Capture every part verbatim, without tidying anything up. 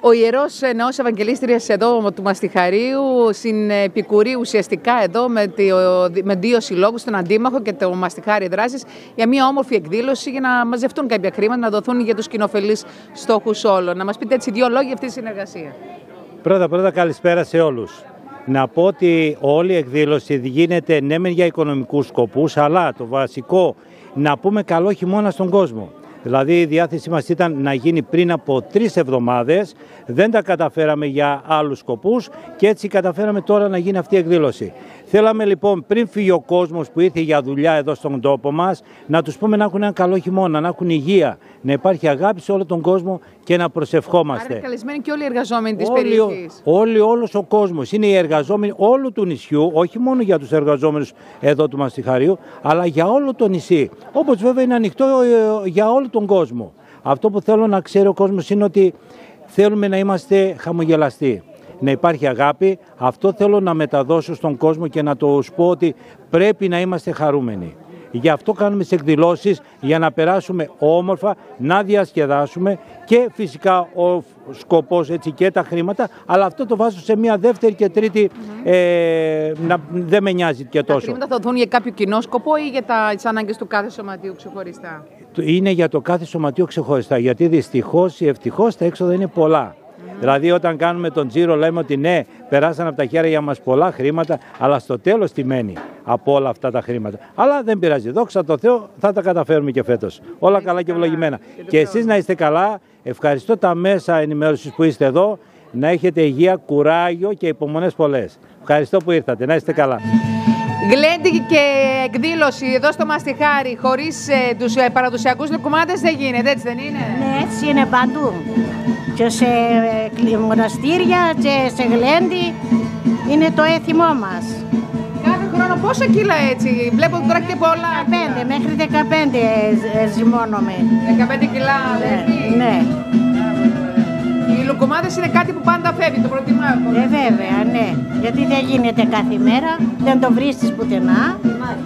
Ο Ιερός Ναός Ευαγγελίστριας εδώ του Μαστιχαρίου συνεπικουρεί ουσιαστικά εδώ με, το, με δύο συλλόγους, τον Αντίμαχο και το Μαστιχάρι Δράσης, για μια όμορφη εκδήλωση για να μαζευτούν κάποια χρήματα, να δοθούν για τους κοινοφελείς στόχους όλων. Να μας πείτε έτσι δύο λόγια αυτή τη συνεργασία. Πρώτα πρώτα καλησπέρα σε όλους. Να πω ότι όλη η εκδήλωση γίνεται ναι μεν για οικονομικούς σκοπούς, αλλά το βασικό να πούμε καλό χειμώνα στον κόσμο. Δηλαδή η διάθεσή μας ήταν να γίνει πριν από τρεις εβδομάδες, δεν τα καταφέραμε για άλλους σκοπούς και έτσι καταφέραμε τώρα να γίνει αυτή η εκδήλωση. Θέλαμε λοιπόν πριν φύγει ο κόσμος που ήρθε για δουλειά εδώ στον τόπο μας, να τους πούμε να έχουν ένα καλό χειμώνα, να έχουν υγεία, να υπάρχει αγάπη σε όλο τον κόσμο και να προσευχόμαστε. Άρα καλεσμένοι και όλοι οι εργαζόμενοι της όλοι, περιοχής. Όλοι, όλος ο κόσμος, είναι οι εργαζόμενοι όλου του νησιού, όχι μόνο για τους εργαζόμενους εδώ του Μαστιχαρίου, αλλά για όλο το νησί. Όπως βέβαια είναι ανοιχτό για όλο τον κόσμο. Αυτό που θέλω να ξέρει ο κόσμος είναι ότι θέλουμε να είμαστε χαμογελαστοί, να υπάρχει αγάπη. Αυτό θέλω να μεταδώσω στον κόσμο και να του πω ότι πρέπει να είμαστε χαρούμενοι. Γι' αυτό κάνουμε τις εκδηλώσεις, για να περάσουμε όμορφα, να διασκεδάσουμε και φυσικά ο σκοπός έτσι και τα χρήματα, αλλά αυτό το βάζω σε μια δεύτερη και τρίτη, mm-hmm. ε, να, δεν με νοιάζει και τόσο. Τα χρήματα θα δοθούν για κάποιο κοινό σκοπό ή για τα, τις ανάγκες του κάθε σωματείου ξεχωριστά? Είναι για το κάθε σωματείο ξεχωριστά, γιατί δυστυχώς ή ευτυχώς τα έξοδα είναι πολλά. Mm. Δηλαδή όταν κάνουμε τον τζίρο λέμε ότι ναι, περάσαν από τα χέρια μας πολλά χρήματα, αλλά στο τέλος τι μένει από όλα αυτά τα χρήματα. Αλλά δεν πειράζει, δόξα τω Θεώ, θα τα καταφέρουμε και φέτος. Όλα καλά και ευλογημένα. Και, και εσείς να είστε καλά, ευχαριστώ τα μέσα ενημέρωσης που είστε εδώ, να έχετε υγεία, κουράγιο και υπομονές πολλές. Ευχαριστώ που ήρθατε, να είστε καλά. Γλέντι και εκδήλωση εδώ στο Μαστιχάρι χωρίς ε, τους ε, παραδοσιακούς λουκουμάδες δεν γίνεται, έτσι δεν είναι? Ναι, έτσι είναι παντού. Και σε ε, μοναστήρια και σε γλέντι είναι το έθιμό μας. Κάθε χρόνο πόσα κιλά έτσι? Βλέπω ότι τρώγεται πολλά. δεκαπέντε, μέχρι δεκαπέντε ε, ζυμώνομαι. δεκαπέντε κιλά, δηλαδή. Ναι. Οι λουκουμάδες είναι κάτι που πάντα φεύγει, το προτιμάω. Ε, βέβαια, ναι. Γιατί δεν γίνεται κάθε μέρα, δεν το βρίσκεις πουθενά.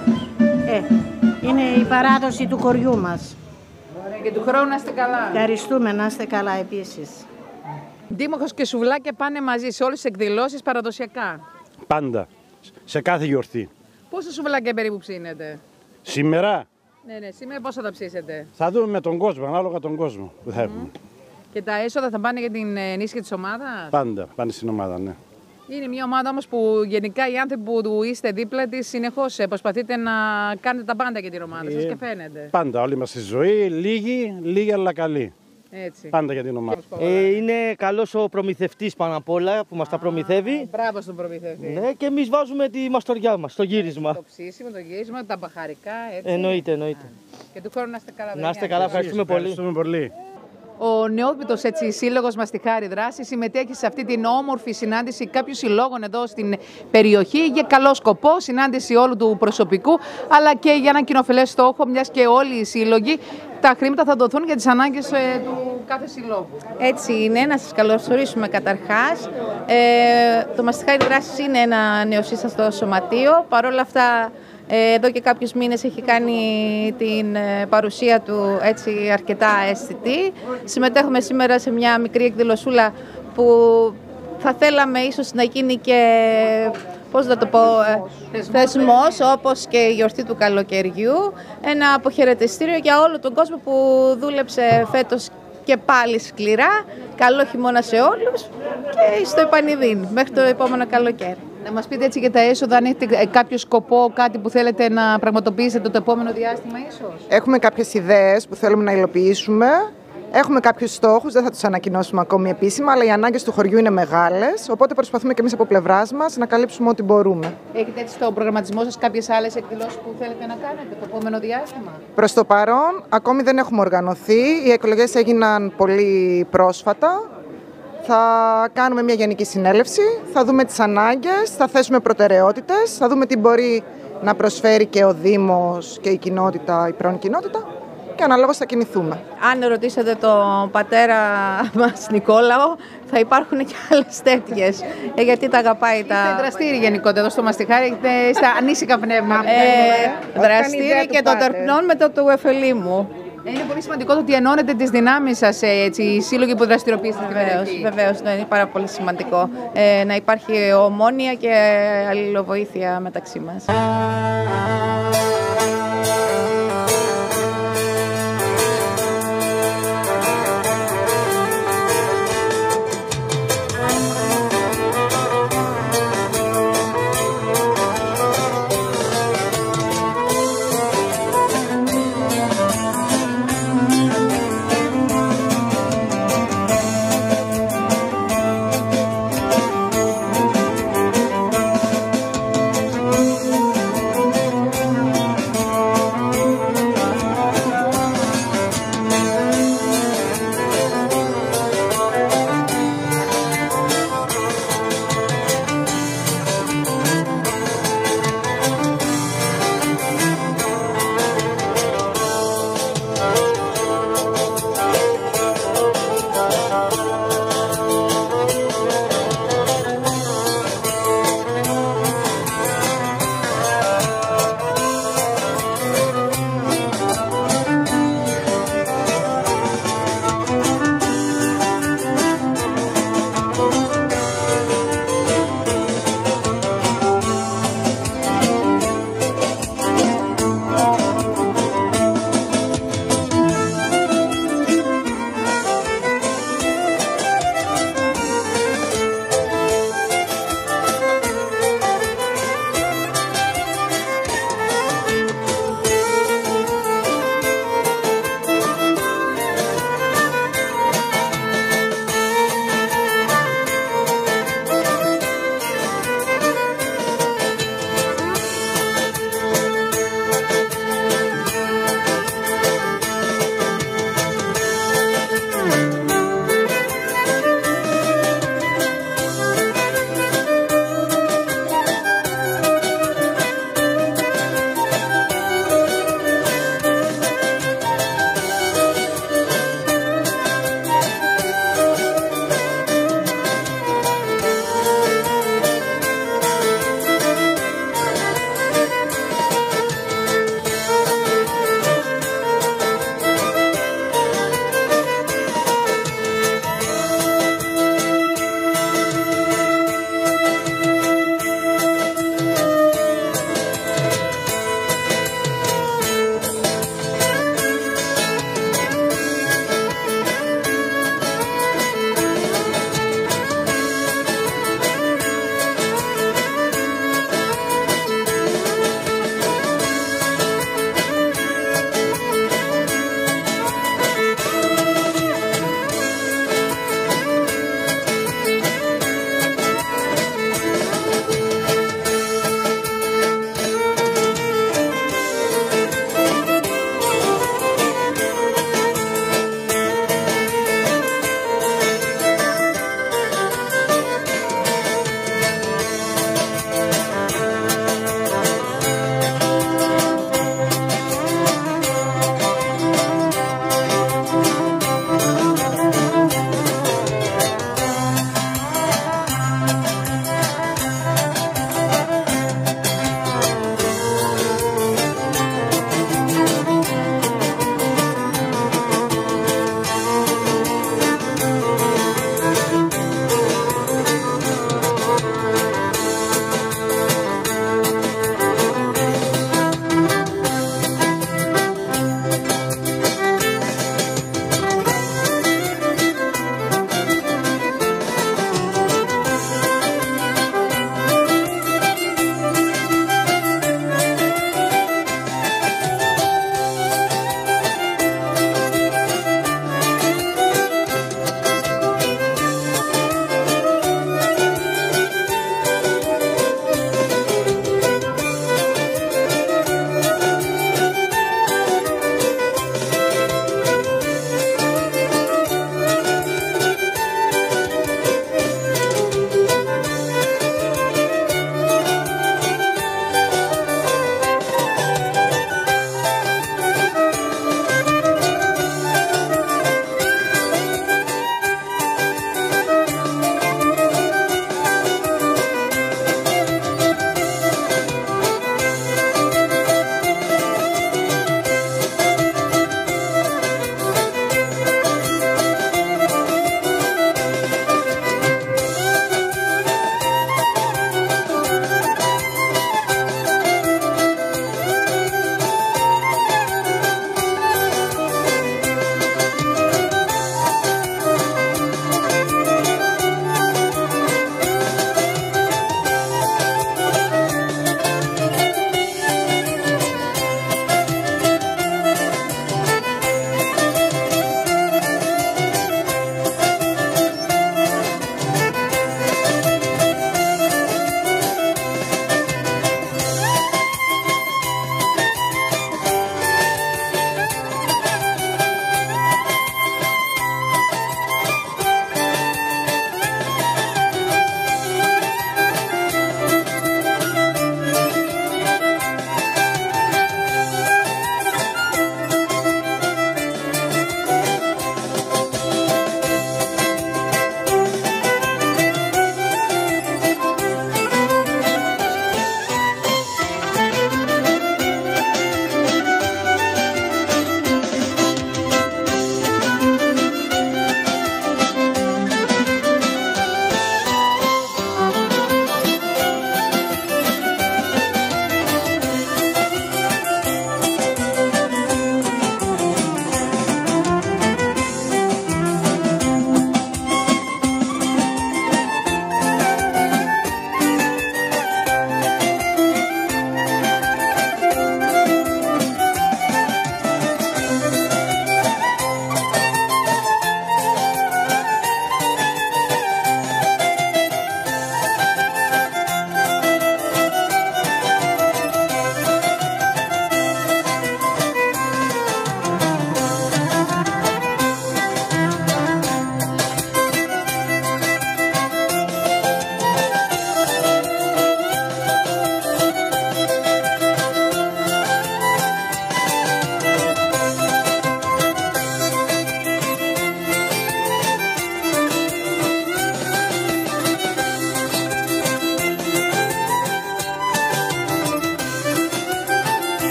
Ε, είναι η παράδοση του χωριού μας. Ωραία, και του χρόνου να είστε καλά. Ευχαριστούμε, να είστε καλά επίσης. Δήμαρχος και σουβλάκια πάνε μαζί σε όλες τις εκδηλώσεις παραδοσιακά. Πάντα. Σε κάθε γιορτή. Πόσα σουβλάκια περίπου ψήνετε? Σήμερα. Ναι, ναι, σήμερα πόσα θα ψήσετε? Θα δούμε με τον κόσμο, ανάλογα τον κόσμο που θα έχουμε. Mm. Και τα έσοδα θα πάνε για την ενίσχυση της ομάδας? Πάντα, πάνε στην ομάδα, ναι. Είναι μια ομάδα όμως που γενικά οι άνθρωποι που είστε δίπλα της συνεχώς προσπαθείτε να κάνετε τα πάντα για την ομάδα σας και φαίνεται. Πάντα, όλη μας η ζωή, λίγη, λίγη αλλά καλή. Έτσι. Πάντα για την ομάδα. Ε, είναι καλός ο προμηθευτής πάνω απ' όλα που μας Α, τα προμηθεύει. Μπράβο στον προμηθευτή. Ναι, και εμείς βάζουμε τη μαστοριά μας, το γύρισμα. Το ψήσιμο, το γύρισμα, τα μπαχαρικά, έτσι. Εννοείται, εννοείται. Α. Και του χρόνου να είστε καλά. Να είστε καλά, ευχαριστούμε πολύ. Ευχαριστούμε πολύ. Ο νεόδμητος σύλλογος Μαστιχάρι Δράση συμμετέχει σε αυτή την όμορφη συνάντηση κάποιων συλλόγων εδώ στην περιοχή για καλό σκοπό, συνάντηση όλου του προσωπικού, αλλά και για έναν κοινοφελές στόχο, μιας και όλοι οι σύλλογοι τα χρήματα θα δοθούν για τις ανάγκες ε, του κάθε συλλόγου. Έτσι είναι, να σας καλωσορίσουμε καταρχάς. Ε, το Μαστιχάρι Δράσης είναι ένα νεοσύστατο σωματείο, παρόλα αυτά εδώ και κάποιους μήνες έχει κάνει την παρουσία του έτσι αρκετά αισθητή. Συμμετέχουμε σήμερα σε μια μικρή εκδηλωσούλα που θα θέλαμε ίσως να γίνει και, πώς να το πω, θεσμός, όπως και η γιορτή του καλοκαιριού. Ένα αποχαιρετιστήριο για όλο τον κόσμο που δούλεψε φέτος και πάλι σκληρά. Καλό χειμώνα σε όλους και στο επανειδήν μέχρι το επόμενο καλοκαίρι. Να μας πείτε έτσι για τα έσοδα, αν έχετε κάποιο σκοπό, κάτι που θέλετε να πραγματοποιήσετε το επόμενο διάστημα ίσως? Έχουμε κάποιες ιδέες που θέλουμε να υλοποιήσουμε. Έχουμε κάποιους στόχους, δεν θα τους ανακοινώσουμε ακόμη επίσημα, αλλά οι ανάγκες του χωριού είναι μεγάλες, οπότε προσπαθούμε και εμείς από πλευράς μας να καλύψουμε ό,τι μπορούμε. Έχετε έτσι στο προγραμματισμό σας κάποιες άλλες εκδηλώσεις που θέλετε να κάνετε το επόμενο διάστημα? Προς το παρόν, ακόμη δεν έχουμε οργανωθεί. Οι εκλογές έγιναν πολύ πρόσφατα. Θα κάνουμε μια γενική συνέλευση, θα δούμε τις ανάγκες, θα θέσουμε προτεραιότητες, θα δούμε τι μπορεί να προσφέρει και ο Δήμος και η κοινότητα, η πρώην κοινότητα, και αναλόγως θα κινηθούμε. Αν ρωτήσετε τον πατέρα μας Νικόλαο, θα υπάρχουν και άλλες τέτοιες, γιατί τα αγαπάει. Είστε τα... δραστήριοι γενικότερα εδώ στο Μαστιχάρι, έχετε στα ανήσυχα πνεύμα. Ε, δραστήριοι και των τερπνών μετά του εφελίμου. Είναι πολύ σημαντικό το ότι ενώνετε τις δυνάμεις σας, έτσι, οι σύλλογοι που δραστηριοποιήσατε στην Βεβαίως, περιοχή. βεβαίως, ναι, είναι πάρα πολύ σημαντικό ε, να υπάρχει ομόνοια και αλληλοβοήθεια μεταξύ μας.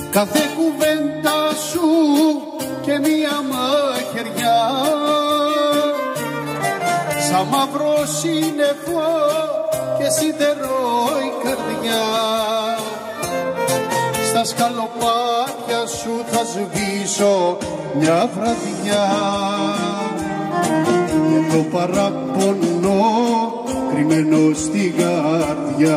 κάθε κουβέντα σου και μία μαχαιριά, σαν μαύρο σύννεφο και σιδερό η καρδιά. Στα σκαλοπάτια σου θα σβήσω μια βραδιά και το παραπονό κρυμμένο στη καρδιά.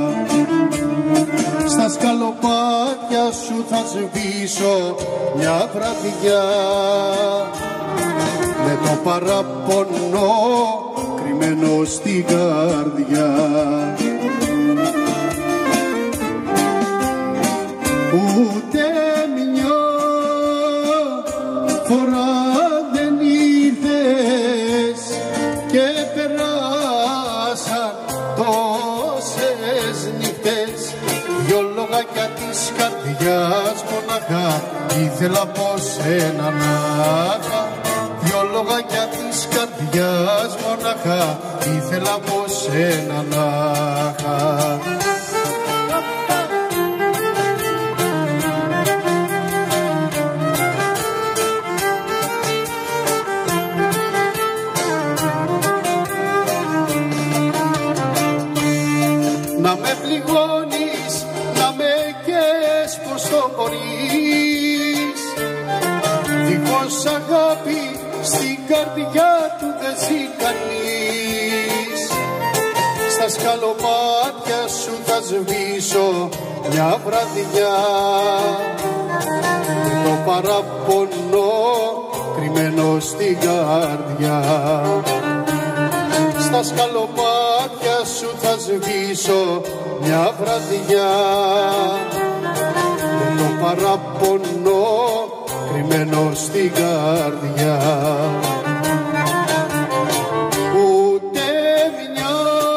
Στα σκαλοπάτια σου θα σβήσω μια βραδιά με το παραπονό κρυμμένο στη καρδιά. Ούτε μια φορά δεν ήρθες και περάσαν τόσες νύχτες. Δυο λόγια της καρδιάς μοναχά ήθελα από σένα να είχα. Δυο λόγια της καρδιάς μοναχά ήθελα από σένα να είχα. Να με πληγώνεις, να με καίες πως το μπορείς. Δίχως αγάπη στην καρδιά του δεν ζει κανείς. Στα σκαλοπάτια σου θα σβήσω μια βραδιά με το παραπονό κρυμμένο στην καρδιά. Στα σκαλοπάτια σου θα σβήσω μια βραδιά με το παραπονό κρυμμένο στην καρδιά. Ούτε μια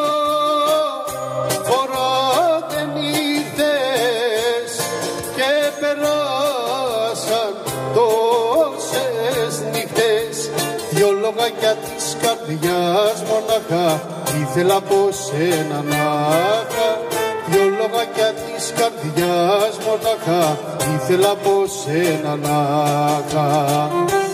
φορά δεν ήρθες και περάσαν τόσες νύχτες. Δυο λόγια της καρδιάς μοναχά ήθελα από σένα να είχα. Δυο λόγια της καρδιάς μοναχά ήθελα από σένα να είχα.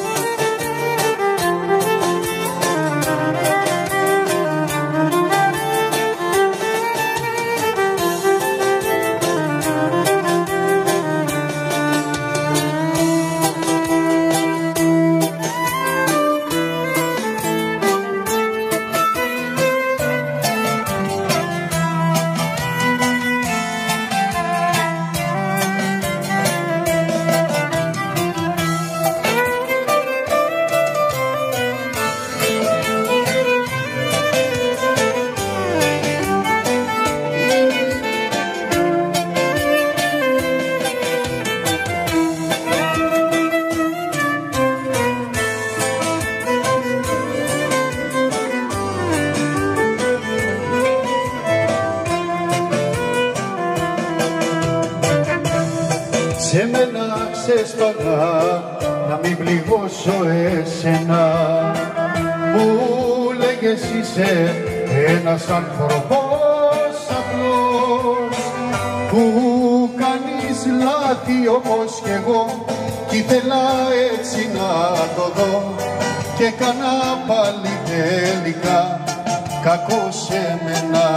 Σε μένα ξέσπαγα να μην πληγώσω εσένα. Μου λέγες είσαι ένας άνθρωπος απλός που κάνεις λάθη όπως κι εγώ κι ήθελα έτσι να το δω και έκανα πάλι τελικά κακό σε μένα.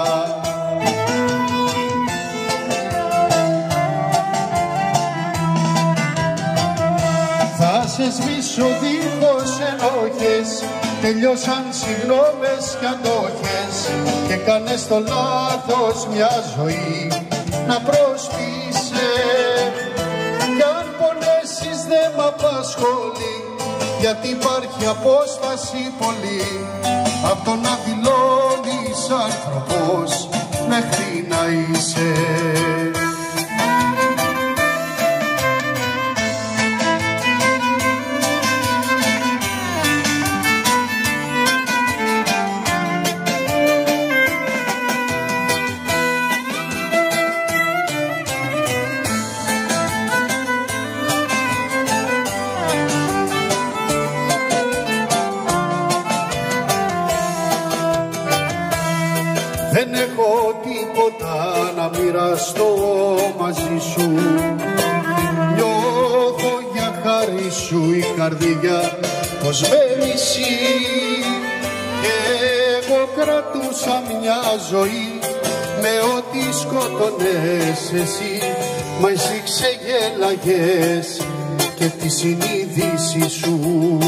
Θα σε σβήσω δίχως ενόχες, τελειώσαν συγγνώμες κι αντόχες και κάνες το λάθος μια ζωή να προσπίσε. Κι αν πονέσεις δεν μ' απασχολεί, γιατί υπάρχει απόσταση πολύ απ' το να δηλώνεις άνθρωπος μέχρι να είσαι. Δεν έχω τίποτα έρωτα να μοιραστώ μαζί σου. Νιώθω για χάρη σου η καρδιά πως με μισεί, και εγώ κρατούσα μια ζωή με ό,τι σκότωνες εσύ, μα εσύ ξεγέλαγες και τη συνείδηση σου.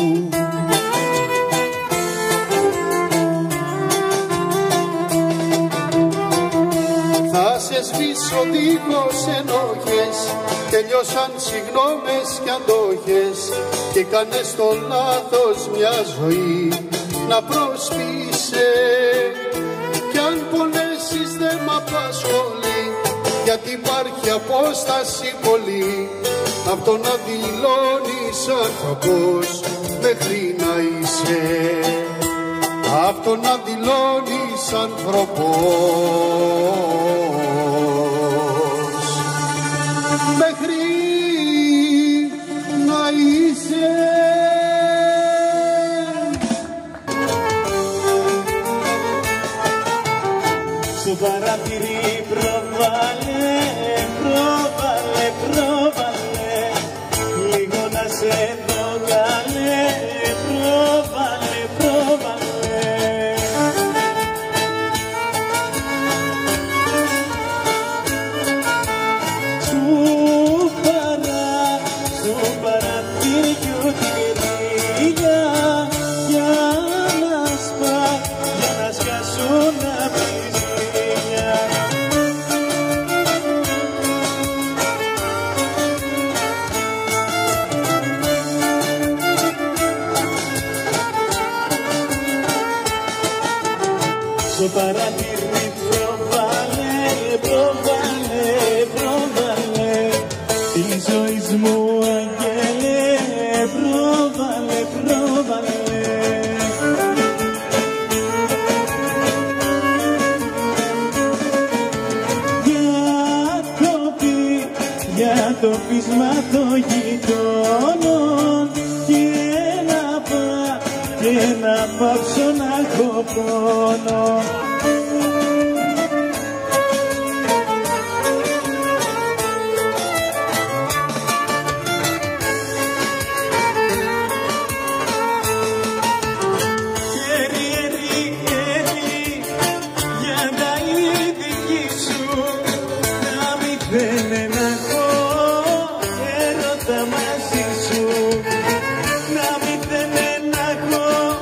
Θα σε σβήσω δίχως ενόχες, τελειώσαν συγγνώμες κι αντόχες, και κάνες το λάθος μια ζωή να προσπίσε. Κι αν πονέσεις δεν μ' απασχολεί, γιατί υπάρχει απόσταση πολύ απ' το να δηλώνεις άνθρωπος μέχρι να είσαι, απ' το να δηλώνεις άνθρωπος μέχρι να είσαι. Στο παράθυρι προβάλε, προβάλε, προβάλε, λίγο να σε δω καλέ, προβάλε, προβάλε. Σου παρά, σου παραθύριου την ρίγια, για να σπά, για να σκάσουν απ' τη ζήλια. Στο παραθύρι προβάλε, προβάλε, προβάλε, τη ζωής μου αγγέλε, προβάλε, προβάλε. Για το πι, για το πείσμα των γειτόνων, και να πά, και να πάψω να έχω πόνο. Χέρι, χέρι, χέρι, για τα ειδική σου, να μην θέλει να έχω έρωτα μαζί σου, να μην θέλει να έχω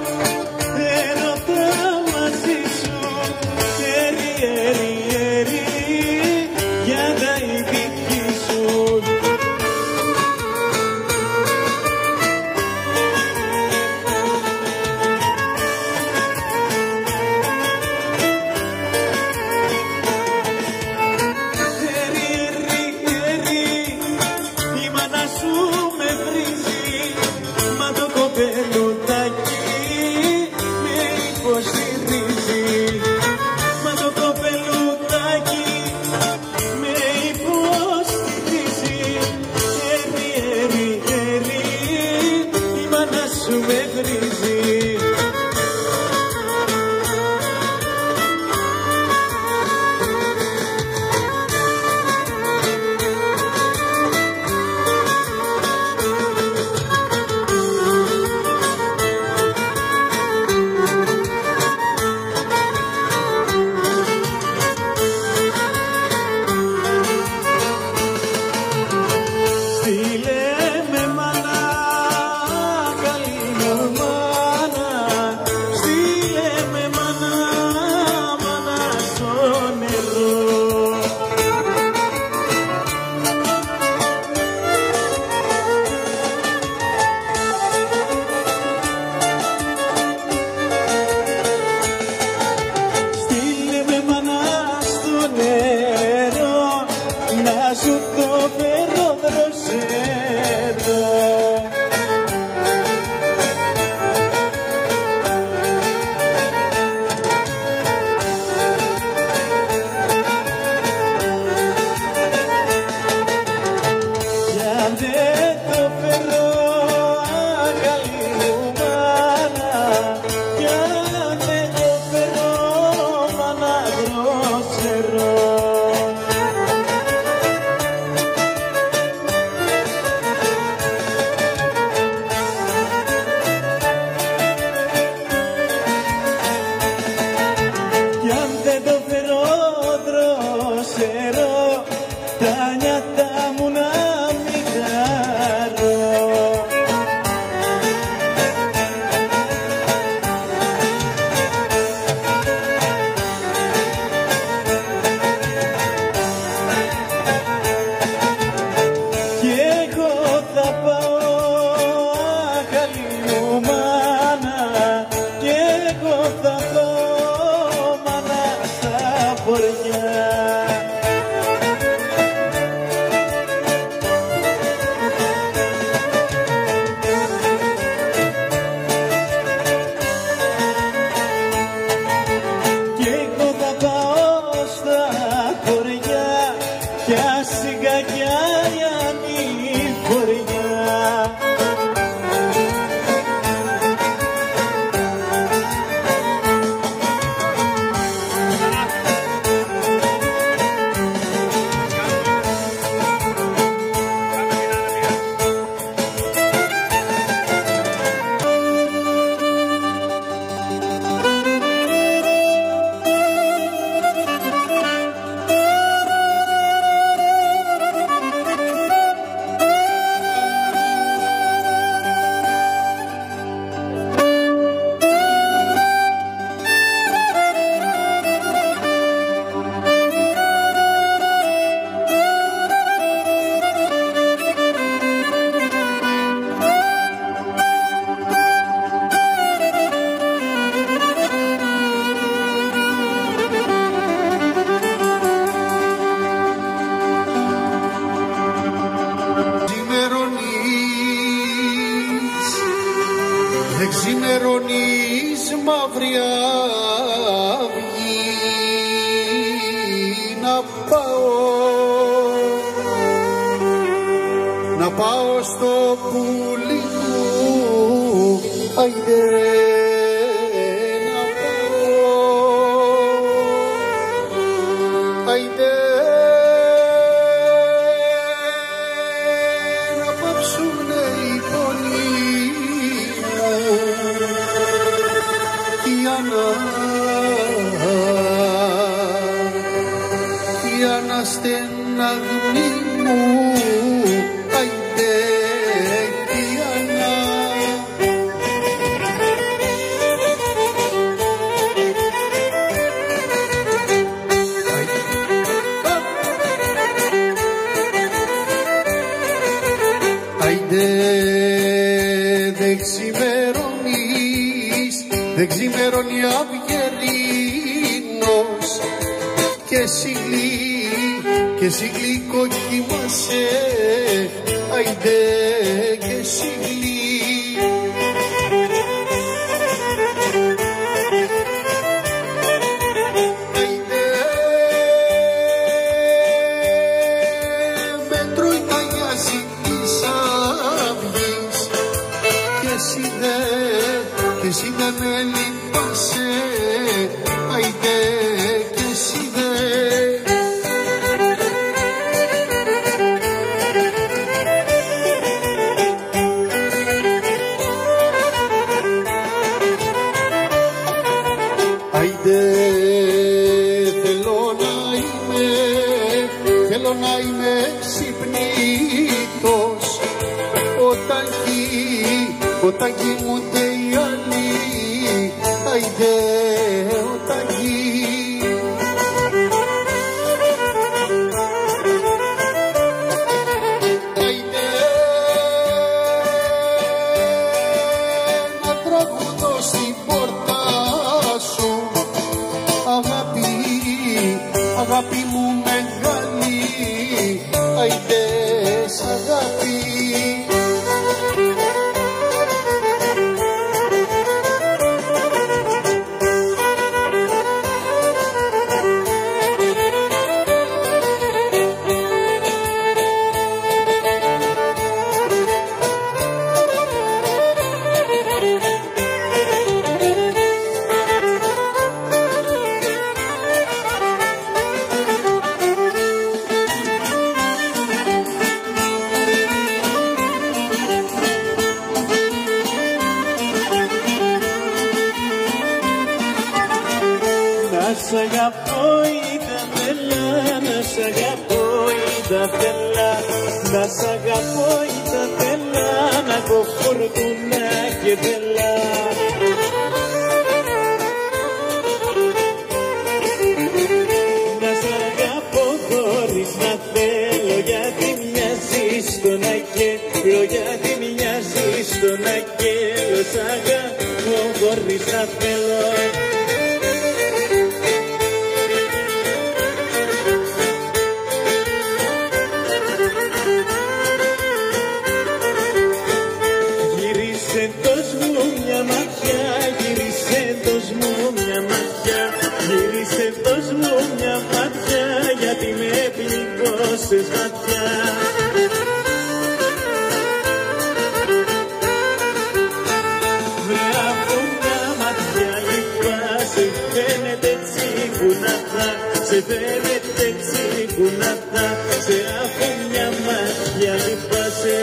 έρωτα μαζί σου. Χέρι, χέρι, χέρι, για τα ειδική σου. Χέρι, χέρι, φέρω τα νιάτα μου να μην χαρώ. Κι εγώ θα πάω αγαλή μου μάνα, κι εγώ θα πάω μάνα στα χωριά. Κι εγώ θα πάω στα χωριά κι άσυγα κι αριανή χωριά. Δεν ξημερώνεις μαύρη αυγή να πάω, να πάω στο πουλί μου, αϊδέ να πάω, αϊδέ να πάψουνε οι πονοί για να στεναγμί μου, αϊδέ Κιάννα. Αϊδέ δεν ξημερώνεις, δεν ξημερώνει αυγερίνος και εσύ και εσύ γλυκό κοιμάσαι, αϊδέ και εσύ αϊδέ με τρώει τα γιάζι της αυγής και εσύ δε, και εσύ δε με λυπάσαι, αϊδέ και εσύ δε. Αϊδέ θέλω να είμαι, θέλω να είμαι ξυπνήτος όταν κι, όταν κοιμούνται οι άλλοι, αϊδέ όταν κι. Αϊδέ να τραγουδώ στην πόρτα σου, αγάπη, αγάπη μου μεγάλη, αϊδέ σ' αγάπη. αγαπώ ήταθελα, να σ' αγαπώ ήταθελα, να έχω φορτούνα και βελά. Να σ' αγαπώ χωρίς να θέλω, γιατί μοιάζεις στον αγγέλο, γιατί μοιάζεις στον αγγέλο. Σ' αγαπώ χωρίς να θέλω. Πληγώσες βαθιά. Βρε από μια ματιά λυπάσαι, φαίνεται έτσι που να θα, σε φαίνεται έτσι που να θα, σε από μια ματιά λυπάσαι.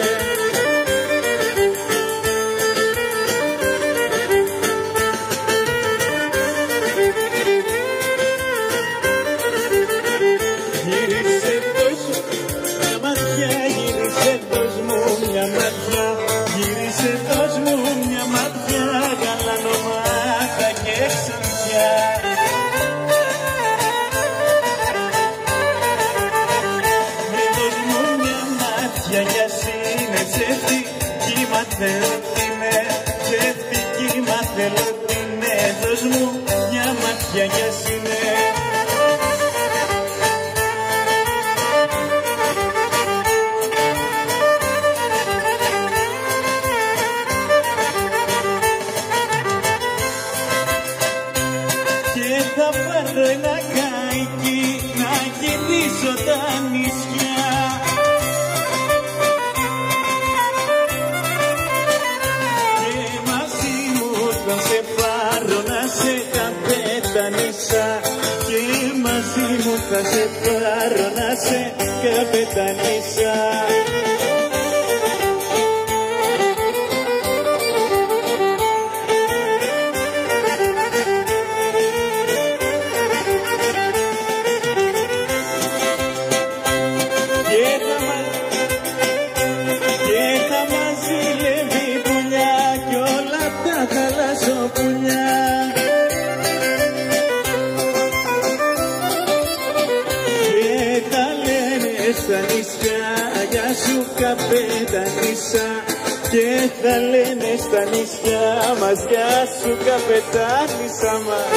Θέλω τι με, ψεύτικη μα θέλω τι με, δώσ' μου μια ματιά για σινέ. Και θα πάρω ένα καϊκί να γυρίσω τα νησιά. Και μαζί μου θα σε πάρω να σε καπετανίσα. Και θα μαζιλεύει πουλιά κι όλα τα θαλασσοπουλιά. Στα νησιά για σου καπετανίσα, και θα λένε στα νησιά μας για σου καπετάνισα μας.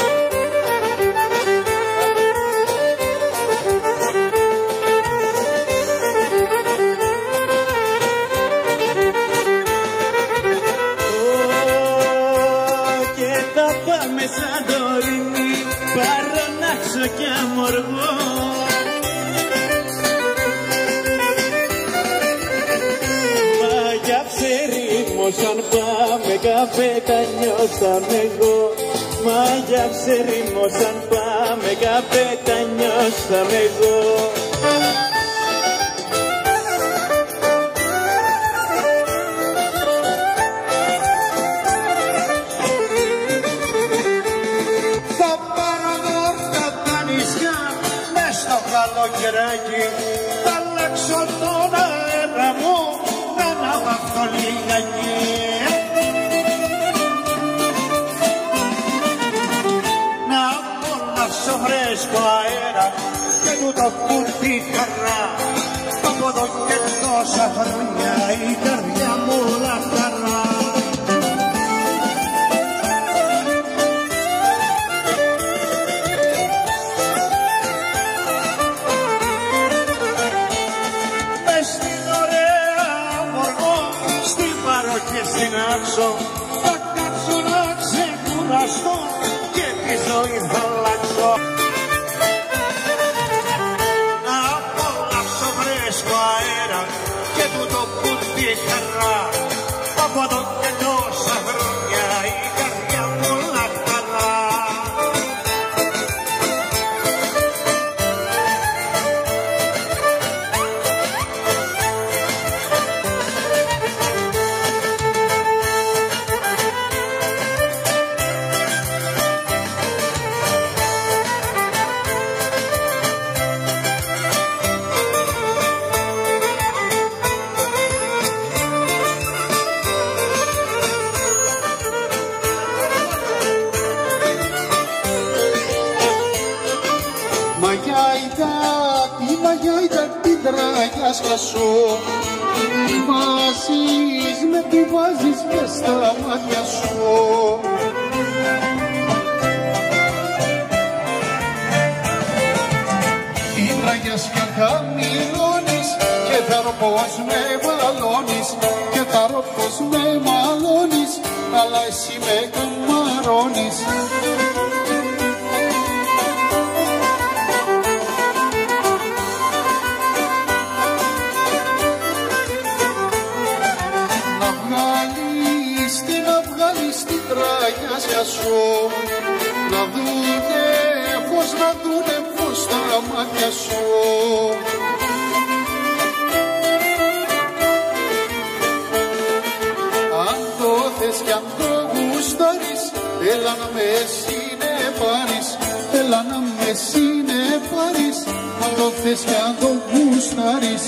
Και θα πάμε Σαντορίνη, Παρανάξο και Αμοργό. Αν πάμε καπετανιώσαμε εγώ, μα για ψερίμος αν πάμε καπετανιώσαμε εγώ. Θα πάρω μόρτα τα νησιά μες στο καλοκαιράκι, θα αλλάξω τον αέρα μου με ένα βαφτολίγακι. Να απολαύσω φρέσκο αέρα και του το φούρτι χαρά, από εδώ και τόσα χρόνια η καρδιά μου λαχταρά. Και στην Άξο θα κάτσω να ξεκουραστώ και τη ζωή θα αλλάξω. Να απολαύσω φρέσκο αέρα και του τόπου τη χαρά, από εδώ και τόσα χρόνια η καρδιά μου λαχταρά. πλαγιά ήταν την τράγια σκασό. Τι βάζεις με, τι βάζεις μες στα μάτια σου. Τι τράγιας και χαμηλώνεις και θα ρω πως με μαλώνεις και θα ρω πως με μαλώνεις, αλλά εσύ με καμαρώνεις. Να βγάλεις, τι να βγάλεις την τράγια σου, να δούνε φως, να δούνε φως στα μάτια σου. Αν το θες κι αν το γουστάρεις, έλα να με συνεπάρεις, έλα να με συνεπάρεις, αν το θες κι αν το γουστάρεις.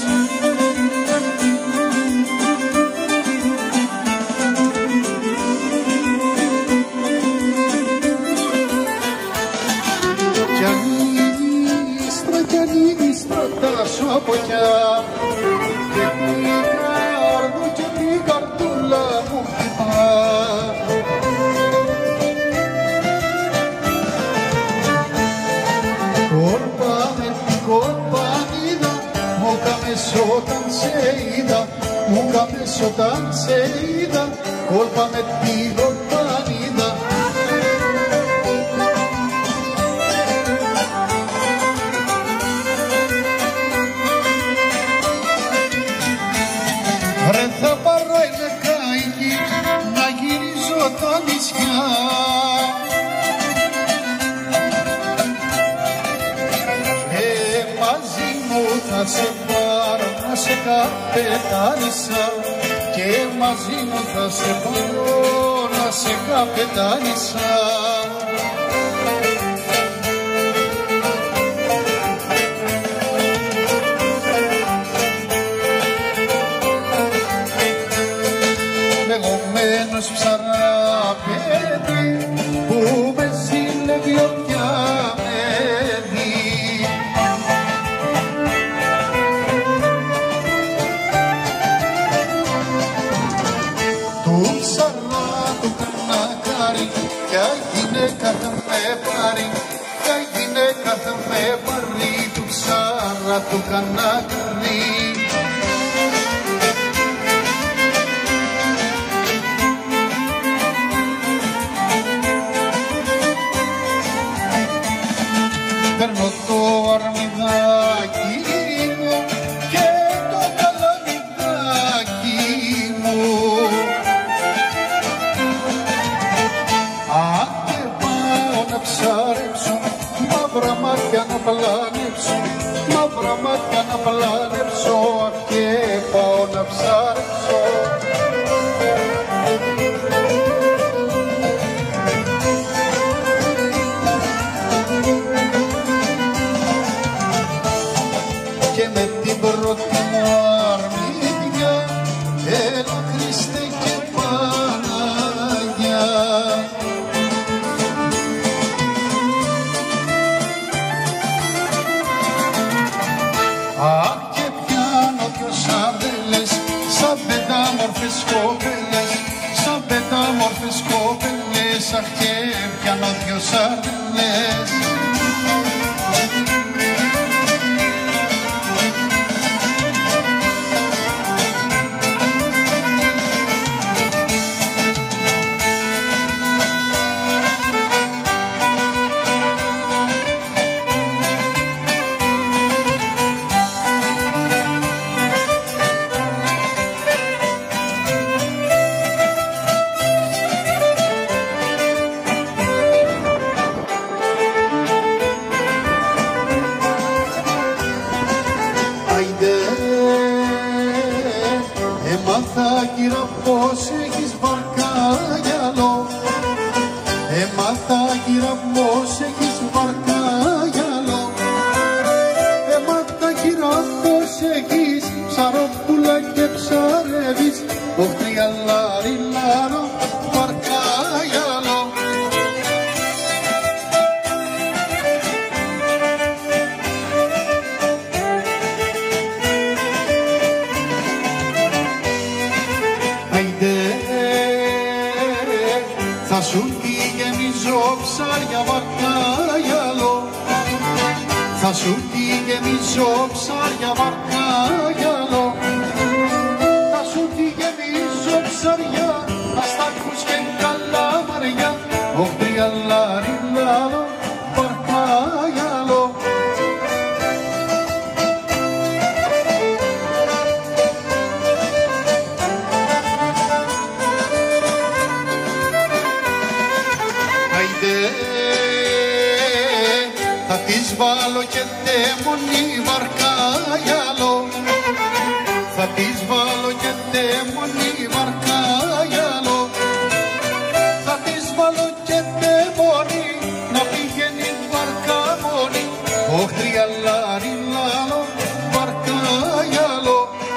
Κι ανοίγει ύστρα, κι ανοίγει ύστρα τα σοποκιά, και την καρδού και την καρδούλα μου χτυπά. Κόλπα με την κολπανίδα, μου κάμες όταν σε είδα, μου κάμες όταν σε είδα, κόλπα με την κολπανίδα. Ρε θα πάρω ελεκάικη να γυρίζω τα νησιά, ε, μαζί μου θα σε πάρω να σε καπετάνισα, και μαζί μου θα σε πάρω να σε καπετάνισα. Μεγωμένος ψαράπεδι που με ζήλευε όποια μένει, του ψαρά του κανακάρι, ποια γυναίκα θα με πάρει, ποια γυναίκα θα με πάρει, του ψαρά του κανακάρι. Παίρνω το αρμιδάκι μου και το καλαμιδάκι μου, αν και πάω να ψαρέψω, μαύρα μάτια να πλανέψω, μαύρα μάτια να πλανέψω, αν και πάω να ψαρέψω. Και με την πρώτη μου αρμίδια, έλα Χριστέ και Παναγιά. Αχ, και πιάνω δυο σαρδέλες, σαν πεντάμορφες κοπέλες, σαν πεντάμορφες κοπέλες, αχ, και πιάνω δυο σαρδέλες. Έμαθα κύρα πως έχεις βαρκάγιαλο, έμαθα κύρα πως έχεις βαρκάγιαλο, έμαθα κύρα πως έχεις ψαρόπουλα και ψαρεύεις, όχτρια λάρι λάρο βαρκάγιαλο. θα σου τη γεμίζω ψάρια βαρκάγιαλο, θα σου τη γεμίζω ψάρια βαρκάγιαλο, θα σου τη γεμίζω ψάρια αστάκους και καλαμαριά, ωχ τριαλαριλάλο βαρκάγιαλο. Θα της βάλω και τέμονι βαρκάγιαλο, θα της βάλω και τέμονι βαρκάγιαλο, θα της βάλω και τέμονι να πηγαίνει βαρκά μόνη, ωχ τριαλαριλάλο βαρκάγιαλο.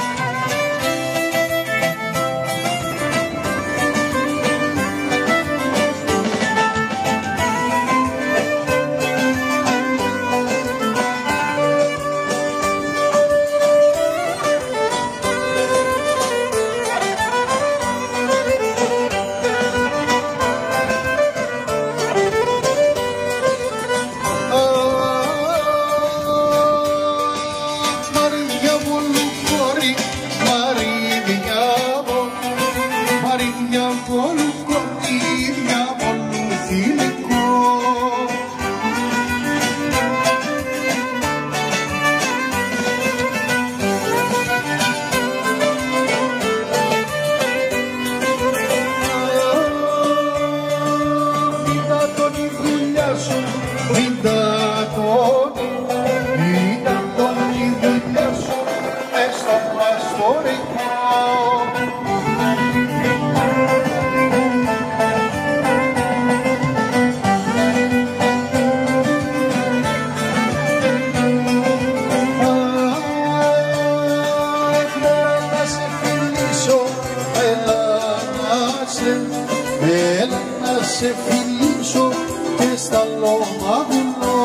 Έλα να σε φιλήσω και στα λόγια βουλώ.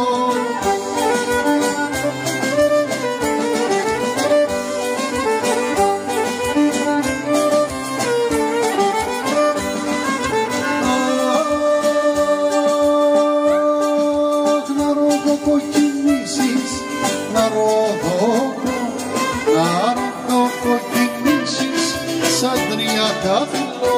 Αχ, να ροδοκοκκινήσεις, να ροδοκο, να ροδοκοκκινήσεις σαν τριαντάφυλλο.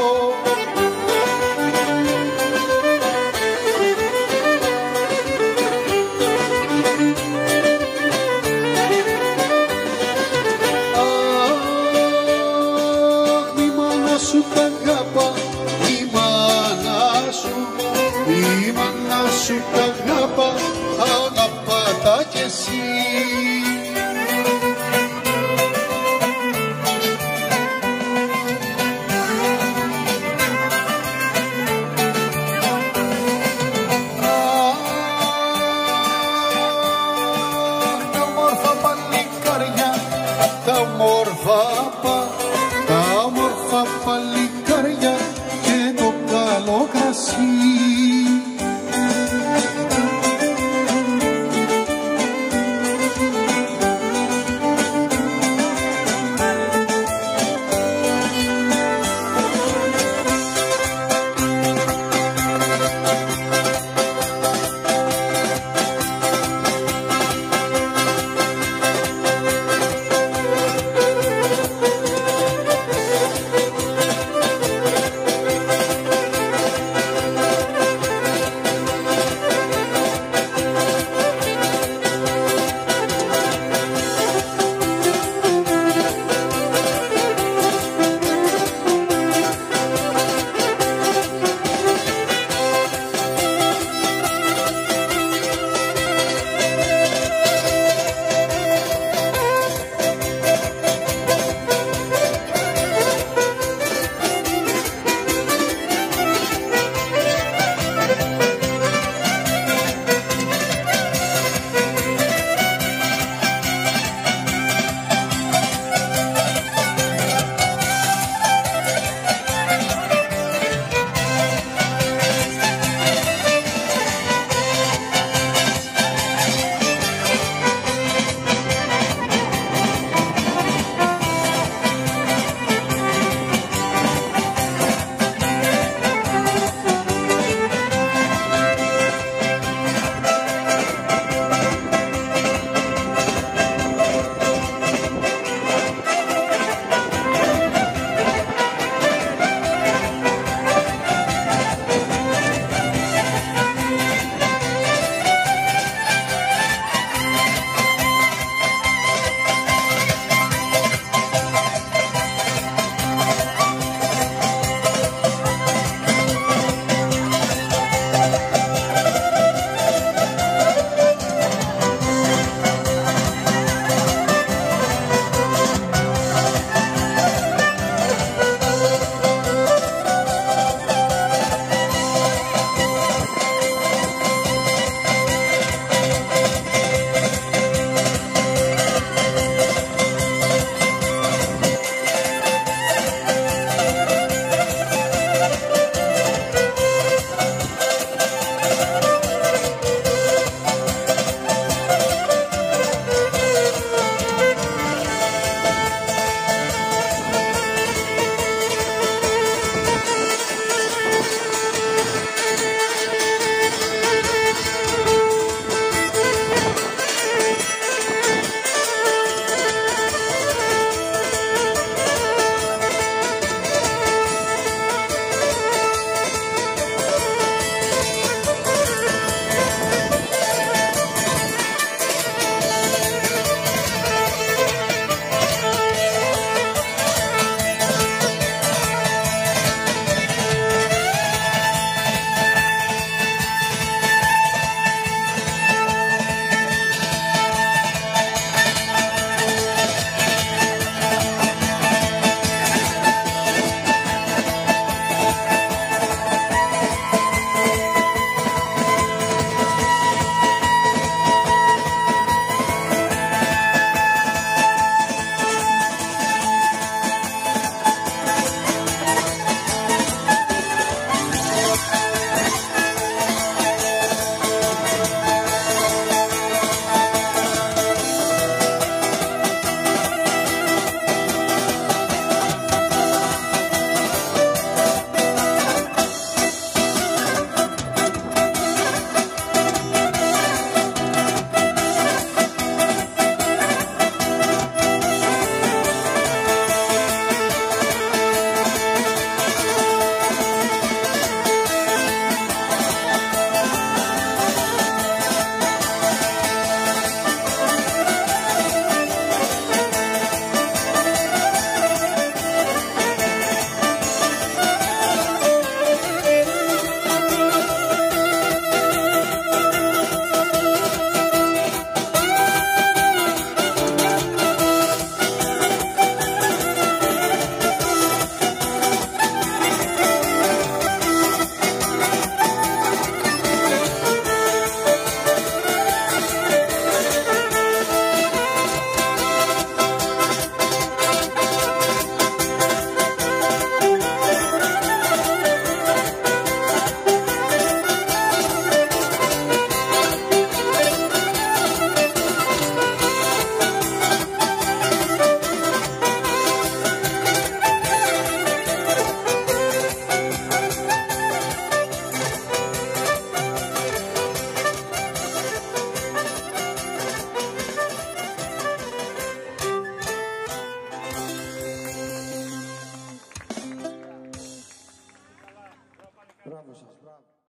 Η μάνα σου τ' αγάπα, αγαπάτα κι εσύ. Αχ, τα όμορφα παλικάρια, τα όμορφα πα, τα όμορφα παλικάρια και το καλό κρασί.